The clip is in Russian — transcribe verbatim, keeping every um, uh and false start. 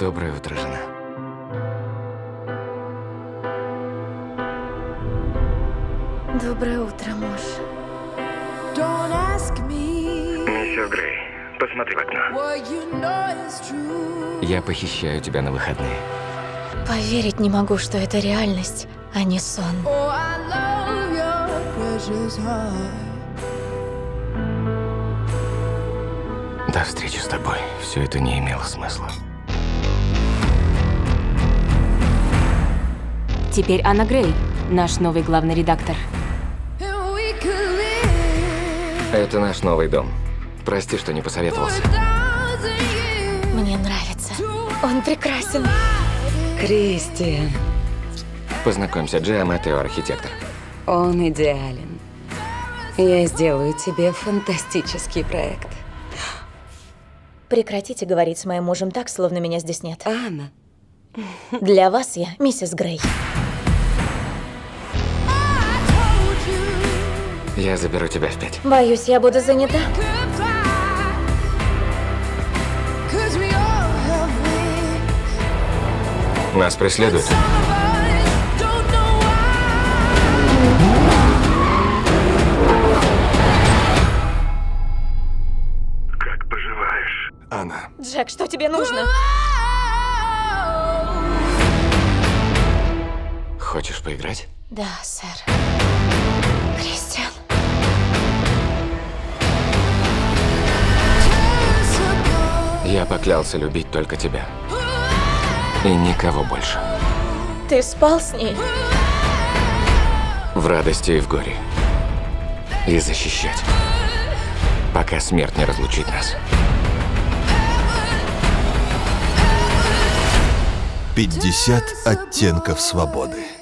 Доброе утро, жена. Доброе утро, муж. Миссис Грей, посмотри в окно. Я похищаю тебя на выходные. Поверить не могу, что это реальность, а не сон. До встречи с тобой. Все это не имело смысла. Теперь Анна Грей, наш новый главный редактор. Это наш новый дом. Прости, что не посоветовался. Мне нравится. Он прекрасен. Кристиан, Познакомься, Джиа Матео, архитектор. он идеален. Я сделаю тебе фантастический проект. Прекратите говорить с моим мужем так, словно меня здесь нет. Анна, Для вас я миссис Грей. Я заберу тебя в пять. Боюсь, я буду занята. Нас преследуют. Как поживаешь, Анна? Джек, что тебе нужно? Хочешь поиграть? Да, сэр. Кристиан. Я поклялся любить только тебя. И никого больше. Ты спал с ней? В радости и в горе. И защищать. Пока смерть не разлучит нас. пятьдесят оттенков свободы.